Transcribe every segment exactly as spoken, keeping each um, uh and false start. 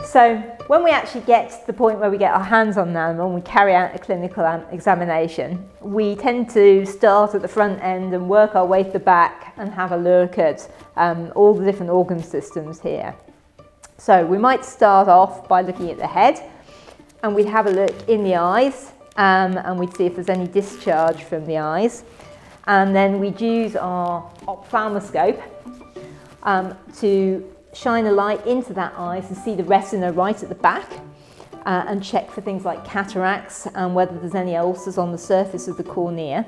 So when we actually get to the point where we get our hands on an animal and we carry out a clinical examination, we tend to start at the front end and work our way to the back and have a look at um, all the different organ systems here. So we might start off by looking at the head, and we'd have a look in the eyes, um, and we'd see if there's any discharge from the eyes. And then we'd use our ophthalmoscope um, to shine a light into that eye to see the retina right at the back, uh, and check for things like cataracts and whether there's any ulcers on the surface of the cornea.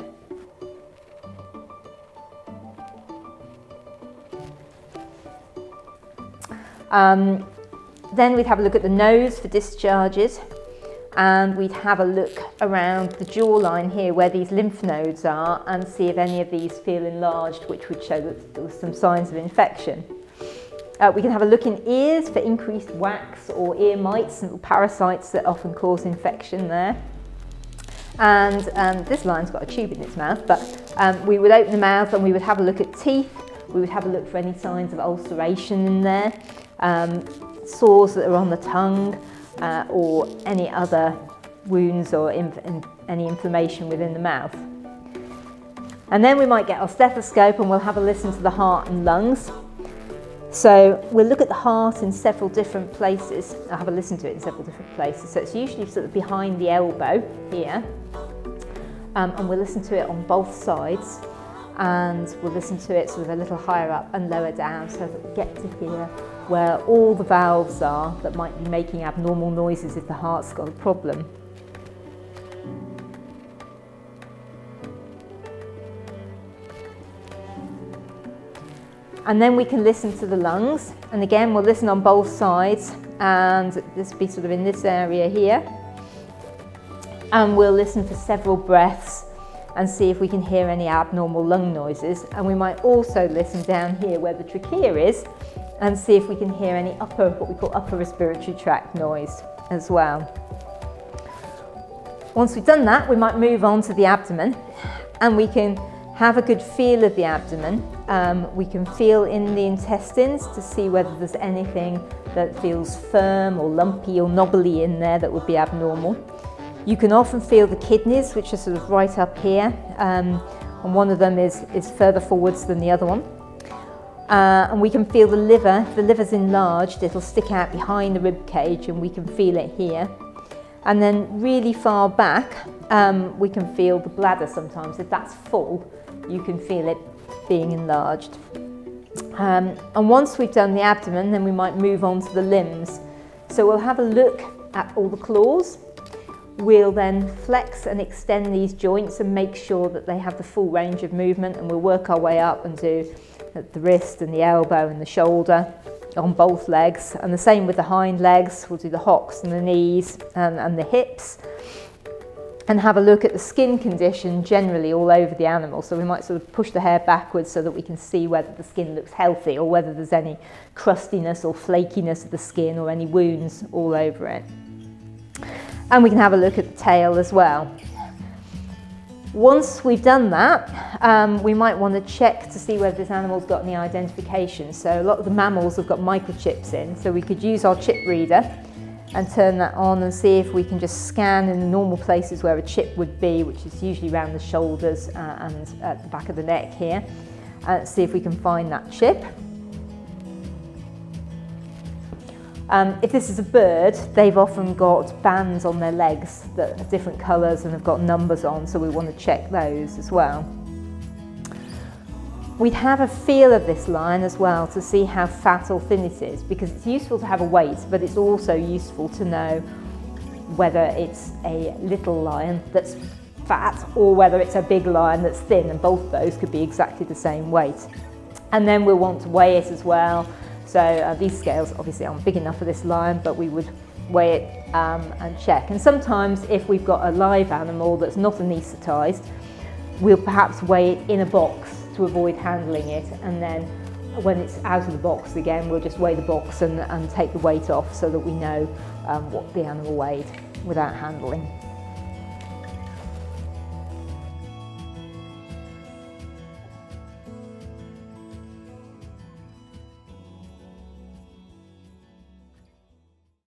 Um, then we'd have a look at the nose for discharges, and we'd have a look around the jawline here where these lymph nodes are and see if any of these feel enlarged, which would show that there was some signs of infection. Uh, we can have a look in ears for increased wax or ear mites and parasites that often cause infection there. And um, this lion's got a tube in its mouth, but um, we would open the mouth and we would have a look at teeth. We would have a look for any signs of ulceration in there, um, sores that are on the tongue, uh, or any other wounds or inf in, any inflammation within the mouth. And then we might get our stethoscope and we'll have a listen to the heart and lungs. So we'll look at the heart in several different places. I'll have a listen to it in several different places. So it's usually sort of behind the elbow here. Um, and we'll listen to it on both sides. And we'll listen to it sort of a little higher up and lower down so that we get to hear where all the valves are that might be making abnormal noises if the heart's got a problem. And then we can listen to the lungs, and again we'll listen on both sides, and this will be sort of in this area here, and we'll listen for several breaths and see if we can hear any abnormal lung noises. And we might also listen down here where the trachea is and see if we can hear any upper, what we call upper respiratory tract noise as well. Once we've done that, we might move on to the abdomen, and we can have a good feel of the abdomen. Um, we can feel in the intestines to see whether there's anything that feels firm or lumpy or knobbly in there that would be abnormal. You can often feel the kidneys, which are sort of right up here, um, and one of them is, is further forwards than the other one. Uh, and we can feel the liver. If the liver's enlarged, it'll stick out behind the rib cage, and we can feel it here. And then really far back, um, we can feel the bladder sometimes. If that's full, you can feel it being enlarged. Um, and once we've done the abdomen, then we might move on to the limbs. So we'll have a look at all the claws. We'll then flex and extend these joints and make sure that they have the full range of movement, and we'll work our way up and do the wrist and the elbow and the shoulder on both legs, and the same with the hind legs. We'll do the hocks and the knees and, and the hips, and have a look at the skin condition generally all over the animal. So we might sort of push the hair backwards so that we can see whether the skin looks healthy or whether there's any crustiness or flakiness of the skin or any wounds all over it. And we can have a look at the tail as well. Once we've done that, um, we might want to check to see whether this animal's got any identification. So a lot of the mammals have got microchips in, so we could use our chip reader and turn that on and see if we can just scan in the normal places where a chip would be, which is usually around the shoulders uh, and at the back of the neck here, and see if we can find that chip. Um, if this is a bird, they've often got bands on their legs that are different colours and have got numbers on, so we want to check those as well. We'd have a feel of this lion as well to see how fat or thin it is, because it's useful to have a weight, but it's also useful to know whether it's a little lion that's fat or whether it's a big lion that's thin, and both those could be exactly the same weight. And then we'll want to weigh it as well. So uh, these scales obviously aren't big enough for this lion, but we would weigh it um, and check. And sometimes if we've got a live animal that's not anaesthetised, we'll perhaps weigh it in a box to avoid handling it, and then when it's out of the box again, we'll just weigh the box and, and take the weight off so that we know um, what the animal weighed without handling.